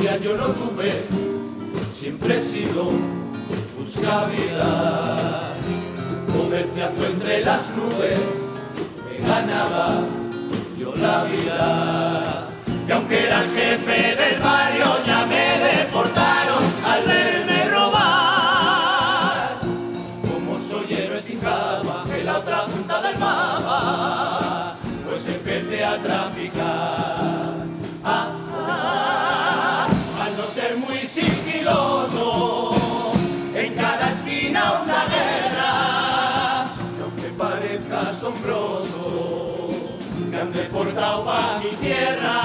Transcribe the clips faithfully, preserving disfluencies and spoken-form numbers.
familia yo no tuve, siempre he sido buscavida. Comerciando entre las nubes, me ganaba yo la vida. Y aunque era el jefe del barrio, ya me deportaron al verme robar. Como soy héroe sin cama, en la otra punta del mapa, pues empecé a traficar. Ah, ah, al no ser muy sigiloso, en cada esquina una guerra. Y aunque parezca asombroso, me han deportado a mi tierra.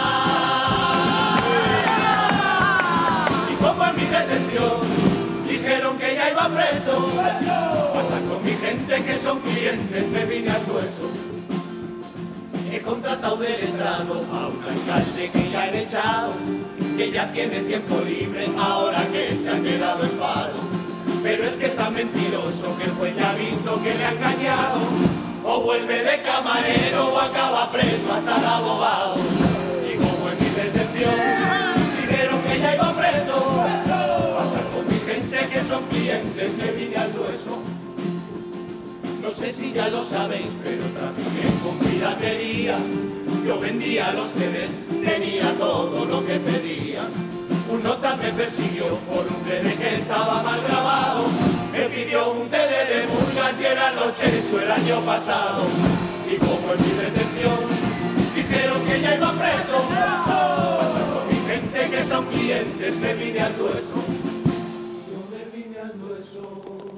Y como en mi detención dijeron que ya iba preso, hasta con mi gente que son clientes me vine al hueso. He contratado de letrado a un alcalde que ya he echado, que ya tiene tiempo libre ahora que se ha quedado en paro. Pero es que es tan mentiroso que el juez ya ha visto que le ha engañado. O vuelve de camarero o acaba preso hasta el abogado. Y como en mi detención dijeron que ya iba preso, hasta con mi gente que son clientes me vine al hueso. No sé si ya lo sabéis, pero trafiqué con piratería. Yo vendía los C Ds, tenía todo lo que pedía. Un nota me persiguió por un C D que estaba mal grabado. Me pidió un C D de Burgas y era los Checho el año pasado. Y como en mi detención dijeron que ya iba preso, hasta con mi gente que son clientes me vine al hueso. Yo me vine al hueso.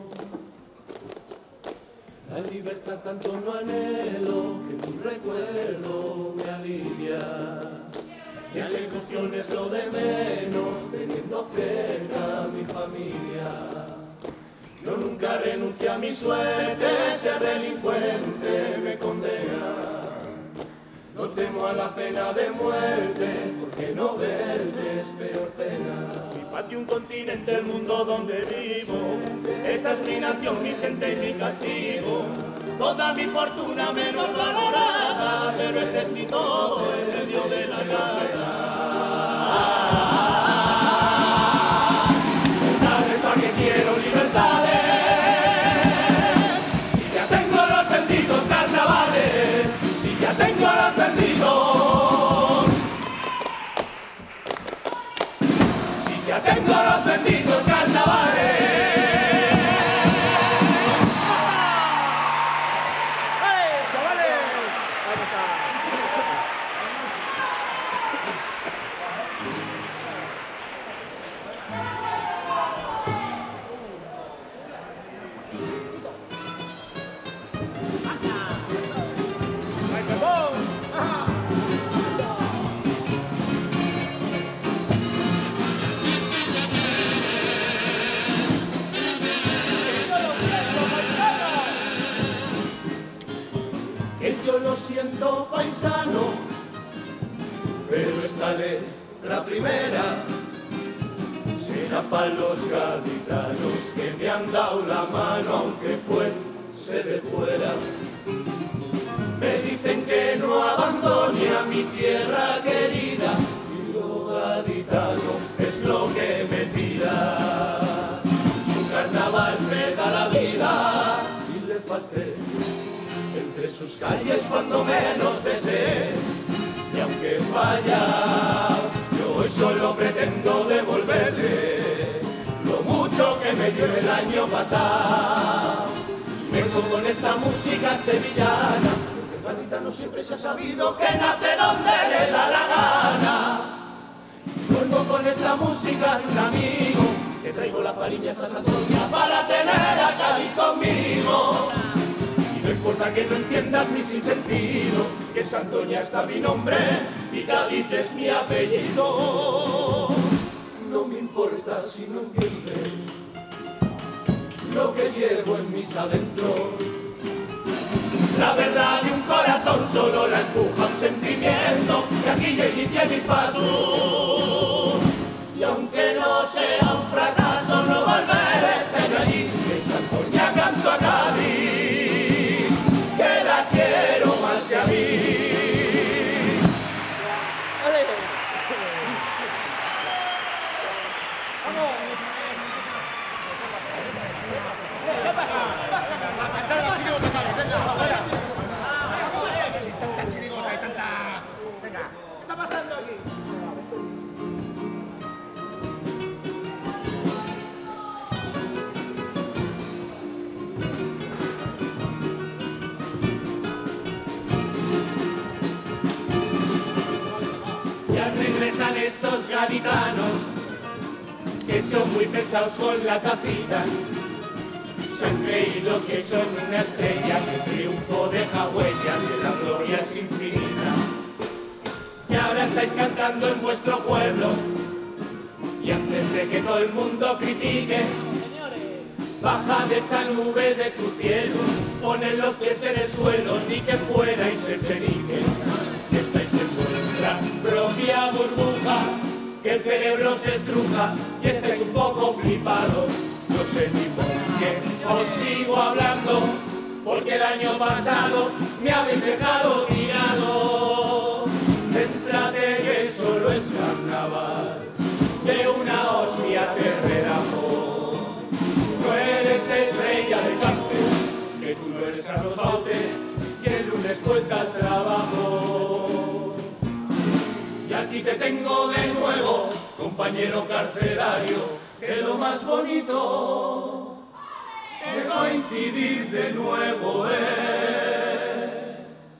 La libertad tanto no anhelo, que tu recuerdo me alivia. Y la ilusión es lo de menos, teniendo cerca a mi familia. Yo nunca renuncié a mi suerte, ser delincuente me condena. No temo a la pena de muerte, porque no verte es peor pena. Mi patio, un continente, el mundo donde vivo, esta es mi nación, mi gente y mi castigo. Toda mi fortuna menos valorada, pero este es mi todo en medio de la nada. Libertades, ¿para qué quiero libertades? Si ya tengo los benditos carnavales, si ya tengo los benditos, si ya tengo los benditos carnavales. Lo siento, paisano, pero esta letra primera será para los gaditanos que me han dado la mano aunque fuese de fuera. Me dicen que no abandone a mi tierra querida y lo gaditano es lo que me tira. Su carnaval me da la vida y le falté entre sus calles cuando menos deseé. Y aunque falla, yo hoy solo pretendo devolverle lo mucho que me dio el año pasado. Vengo con esta música sevillana, porque el gaditano siempre se ha sabido que nace donde le da la gana. Vuelvo con esta música de un amigo, que traigo la farina esta Santoña para tener a Cádiz conmigo. No importa que no entiendas mi sinsentido, que Santoña está mi nombre y Cádiz es mi apellido. No me importa si no entiendes lo que llevo en mis adentros. La verdad de un corazón solo la empuja un sentimiento, que aquí yo inicié mis pasos. Y aunque no sea un fracaso, no volveré a estar allí, en Santoña canto a Cádiz, que la quiero más que a mí. estos gaditanos que son muy pesados con la tacita. Se han creído que son una estrella, que el triunfo deja huellas, que la gloria es infinita. Y ahora estáis cantando en vuestro pueblo, y antes de que todo el mundo critique, baja de esa nube de tu cielo, poned los pies en el suelo, ni que fuerais el chenique. Que estáis en vuestra propia burbuja, que el cerebro se estruja y estáis un poco flipados. No sé ni por qué os sigo hablando, porque el año pasado me habéis dejado tirado. Céntrate que solo es carnaval, de una hostia te relajó. No eres estrella de cante, que tú no eres Carlos Baute, y el lunes vuelta al trabajo. Y aquí te tengo de nuevo, compañero carcelario, que lo más bonito de coincidir de nuevo es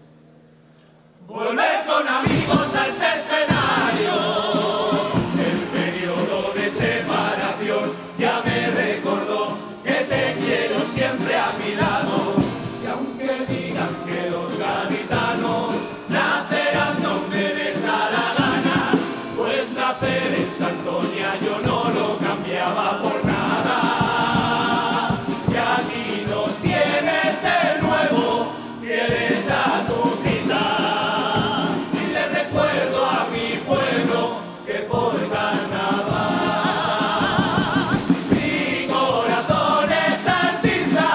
volver con amigos a este escenario. El periodo de separación ya me recordó que te quiero siempre a mi lado. Y aunque digan que los gaditanos nacerán donde les da la gana, pues nacer en Santoña yo no lo cambiaba por nada. Y aquí nos tienes de nuevo, fieles a tu cita. Y le recuerdo a mi pueblo que por carnaval mi corazón es artista.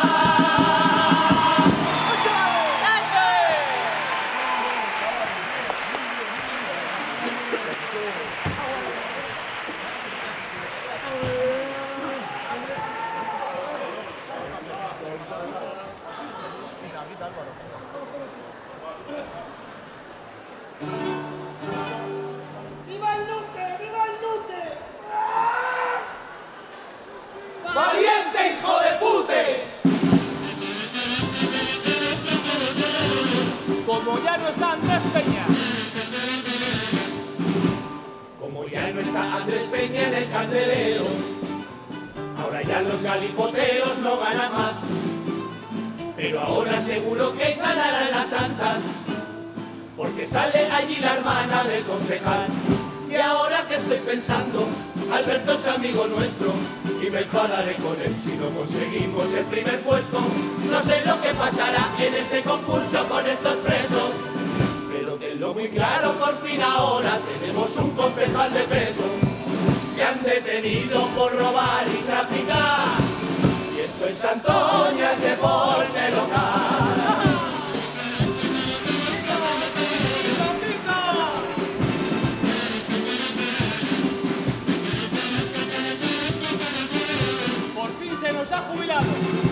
¡Viva el Lute! ¡Viva el Lute! ¡Valiente hijo de pute! Como ya no está Andrés Peña. Como ya no está Andrés Peña en el candelero, ahora ya los galipoteros no ganan más. Pero ahora seguro que ganarán las santas, porque sale allí la hermana del concejal. Y ahora que estoy pensando, Alberto es amigo nuestro, y me enfadaré con él si no conseguimos el primer puesto. No sé lo que pasará en este concurso con estos presos, pero tenlo muy claro, por fin ahora tenemos un concejal de peso. Que han detenido por robar y traficar, y esto en Santoña es deporte local. Por fin se nos ha jubilado.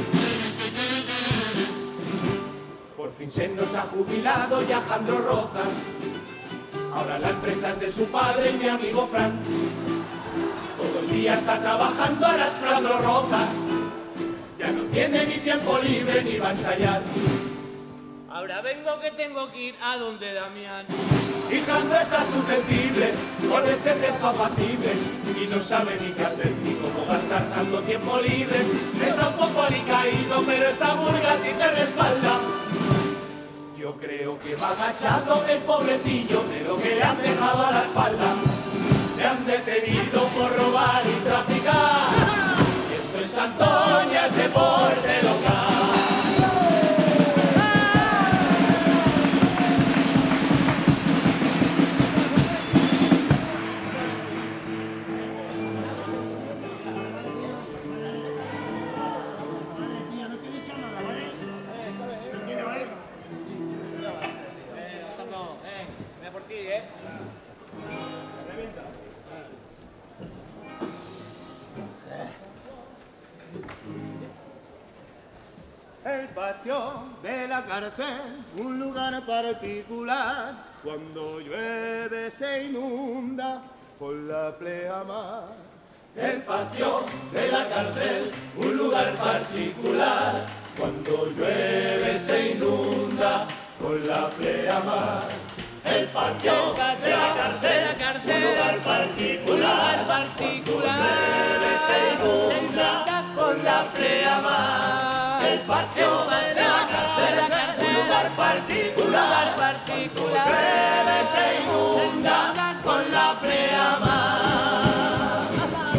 Por fin se nos ha jubilado ya Jandro Rozas. Ahora la empresa es de su padre y mi amigo Fran. Todo el día está trabajando arrastrando rozas. Ya no tiene ni tiempo libre ni va a ensayar. Ahora vengo que tengo que ir a donde Damián. Y Jandro está susceptible con ese gesto apacible y no sabe ni qué hacer ni cómo gastar tanto tiempo libre. Está un poco alicaído, pero esta burga a ti te respalda. Yo creo que va agachado el pobrecillo de lo que le han dejado a la espalda. Le han detenido por robar y traficar. Y esto en Santoña es deporte local. El patio de la cárcel, un lugar particular, cuando llueve se inunda con la pleamar. El patio de la cárcel, un lugar particular, cuando llueve se inunda con la pleamar. El patio de la cárcel, un lugar particular. particular, particular, bebe se inunda con la pleamar. El patio de la cárcel, un lugar particular, particular, bebe se inunda con la pleamar.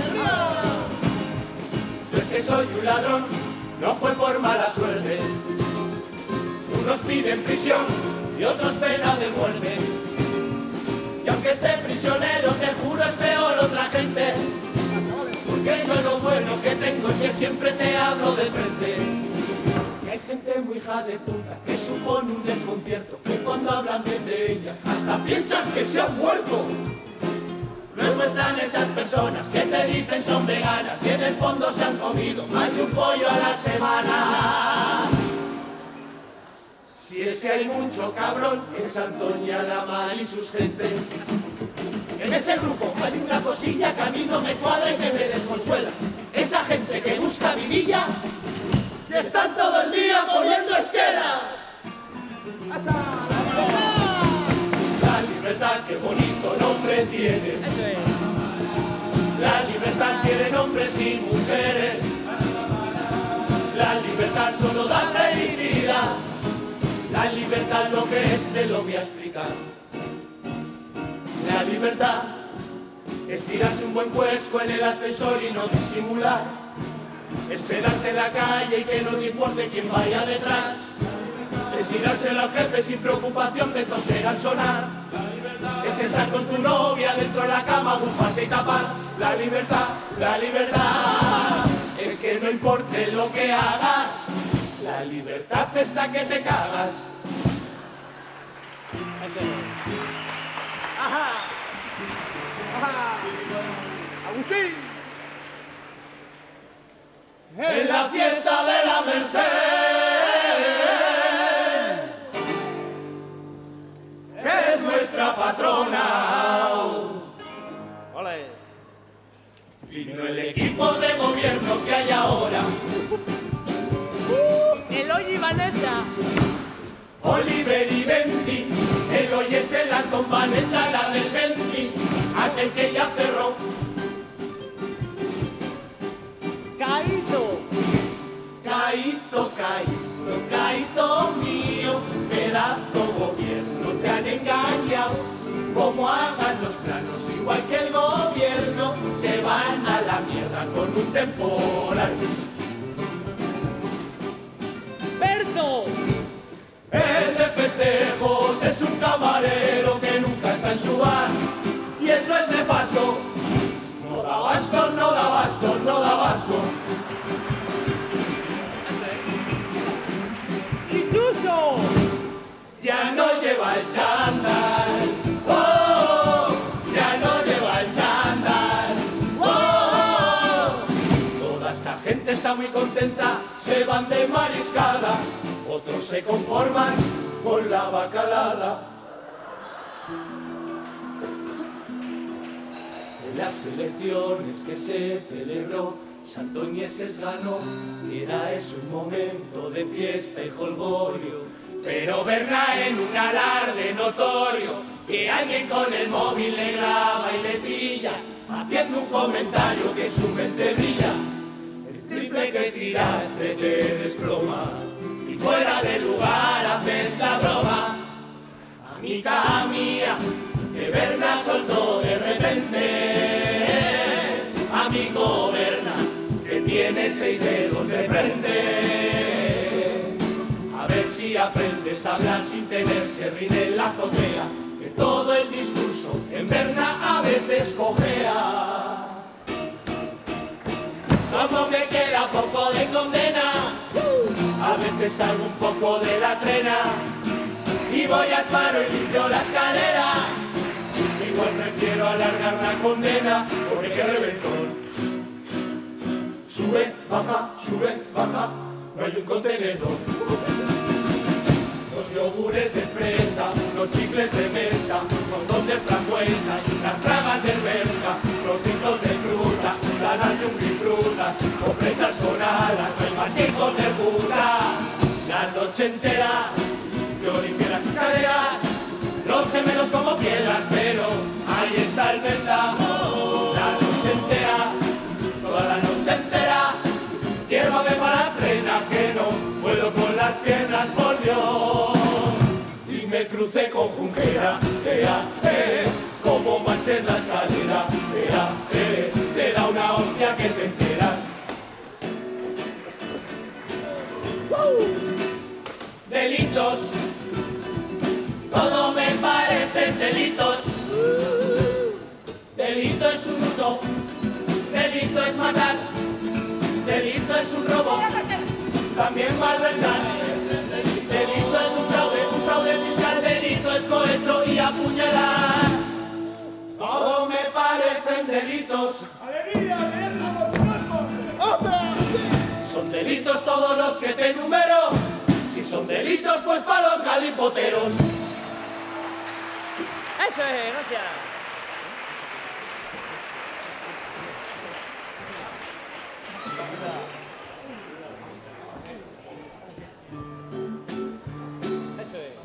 Yo es que soy un ladrón, no fue por mala suerte. Unos piden prisión y otros pena de muerte. Y aunque esté prisionero, te juro es peor otra gente. Porque yo lo bueno que tengo es que siempre te hablo de frente. Y hay gente muy hija de puta que supone un desconcierto, que cuando hablas bien de ellas hasta piensas que se han muerto. Luego están esas personas que te dicen son veganas y en el fondo se han comido más de un pollo a la semana. Si es que hay mucho cabrón en Santoña, la Mar y sus gentes. En ese grupo hay una cosilla que a mí no me cuadra y que me desconsuela. Esa gente que busca vidilla y están todo el día poniendo esquelas. La libertad, qué bonito nombre tiene. La libertad tiene hombres y mujeres. La libertad solo da felicidad. La libertad lo que es te lo voy a explicar. La libertad es tirarse un buen cuesco en el ascensor y no disimular. Es quedarte en la calle y que no te importe quién vaya detrás. Es tirárselo al jefe sin preocupación de toser al sonar. Es estar con tu novia dentro de la cama, bufarte y tapar. La libertad, la libertad es que no importe lo que hagas. La libertad está que te cagas. Ajá. Ajá. Agustín. En la fiesta de la Merced, que es nuestra patrona. Ole. Vino el equipo de gobierno que hay ahora. Eloy y Vanessa. Oliver y Bendy, Eloy es el Antón, Vanessa la del Bendy, aquel que ya cerró. Caíto. Caíto, caíto, caíto mío, pedazo gobierno, te han engañado. Como hagan los planos, igual que el gobierno, se van a la mierda con un temporal. Berto. El de festejos es un camarero que nunca está en su bar, y eso es nefasto. No da basto, no da basto, no da basto. Y Suso. Ya no lleva el chándal, oh, ya no lleva el chándal, oh. Toda esta gente está muy contenta, se van de mariscada, otros se conforman con la bacalada. En las elecciones que se celebró, Santoñeses ganó, era eso un momento de fiesta y jolgorio. Pero verla en un alarde notorio, que alguien con el móvil le graba y le pilla, haciendo un comentario que su mente brilla. El triple que tiraste te desploma, y fuera de lugar haces la broma. Amiga mía, que Berna soltó de repente, amigo Berna, que tiene seis dedos de frente. A ver si aprendes a hablar sin tener serrín en la azotea, que todo el discurso en Berna a veces cojea. Como me queda poco de condena, a veces salgo un poco de la trena y voy al faro y limpio la escalera. Igual prefiero alargar la condena, porque qué reventón. Sube, baja, sube, baja, no hay un contenedor. Los yogures de fresa, los chicles de menta, un montón de frambuesa y las tragas de alberca, trocitos de fruta, planas de frutas, o fresas con alas, no hay más que hijos de puta. La noche entera yo limpié las escaleras, los gemelos como piedras, pero ahí está el verdad. Ea, ea, eh, como manches la escalera. Ea, eh, te da una hostia que te enteras. Delitos, todo me parecen delitos. Delito es un hurto, delito es matar, delito es un robo, también malversar. Delito es un fraude, un fraude fiscal, delito es cohecho y apuñalar. Todo me parecen delitos. Son delitos todos los que te enumero. Si son delitos, pues para los galipoteros. Eso es, gracias. Eso es.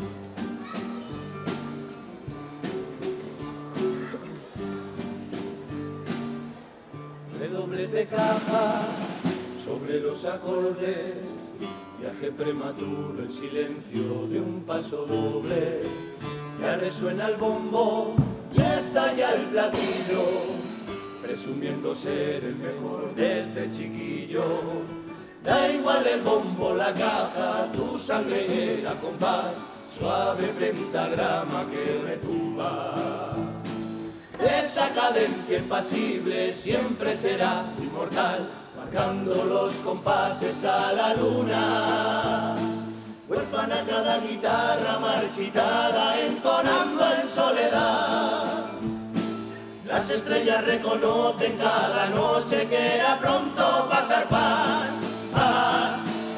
Redobles de caja sobre los acordes, viaje prematuro en silencio de un paso doble. Ya resuena el bombo, ya estalla el platillo, presumiendo ser el mejor desde chiquillo. Da igual el bombo, la caja, tu sangre era compás, suave pentagrama que retumba. Esa cadencia impasible siempre será inmortal, marcando los compases a la luna. Huérfana cada guitarra marchitada, entonando en soledad. Las estrellas reconocen cada noche que era pronto para zarpar. Ah,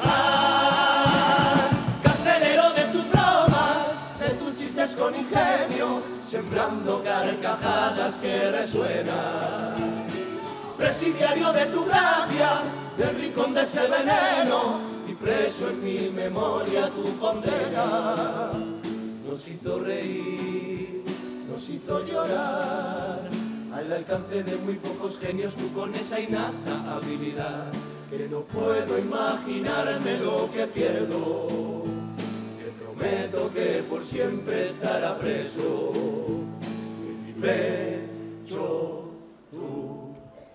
ah, carcelero de tus bromas, de tus chistes con ingenio, sembrando carcajadas que resuenan. Presidiario de tu gracia, del rincón de ese veneno, y preso en mi memoria tu condena. Nos hizo reír, nos hizo llorar, al alcance de muy pocos genios, tú con esa innata habilidad, que no puedo imaginarme lo que pierdo. Te prometo que por siempre estará preso en mi pecho tu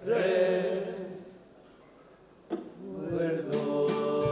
recuerdo.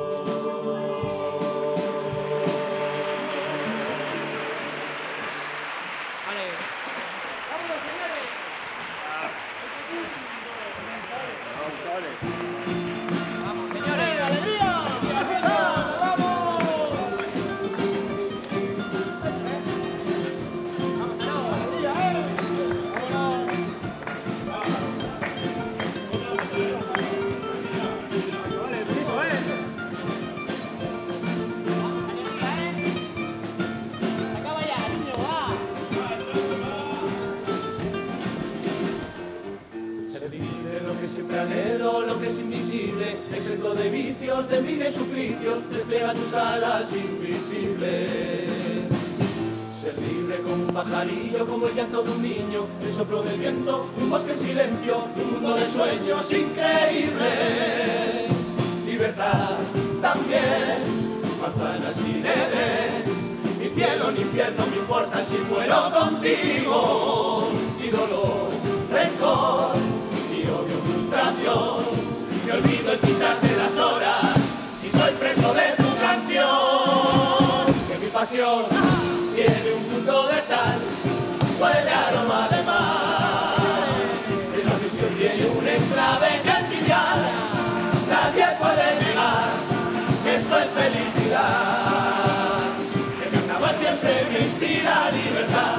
Lo que es invisible, exento de vicios, de vida y suplicios, despliega tus alas invisibles. Ser libre como un pajarillo, como el llanto de un niño, el soplo del viento, un bosque en silencio, un mundo de sueños increíbles. Libertad también, manzanas sin Edén, ni cielo ni infierno me importa si muero contigo. Ni dolor, rencor, odio, frustración, me olvido en quitarte las horas, si soy preso de tu canción. Que mi pasión tiene un punto de sal, huele a aroma de mar. Esa visión tiene un enclave que envidiar, nadie puede negar que esto es felicidad. El carnaval siempre me inspira libertad.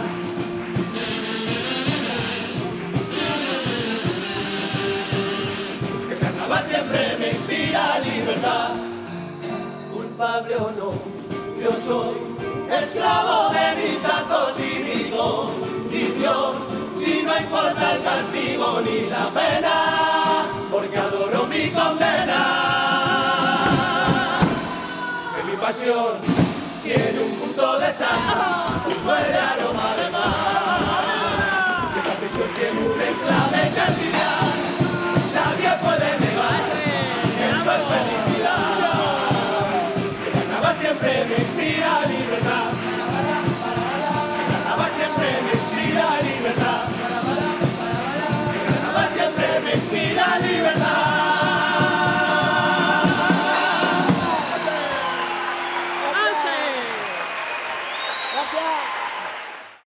Siempre me inspira libertad. Culpable o no, yo soy esclavo de mis actos y mi condición. Si no importa el castigo ni la pena, porque adoro mi condena. Que mi pasión tiene un punto de sal, huele a aroma de mar. Que esa prisión tiene un enclave que envidiar, nadie puede negar que esto es felicidad. El carnaval siempre me inspira libertad. El Gracias.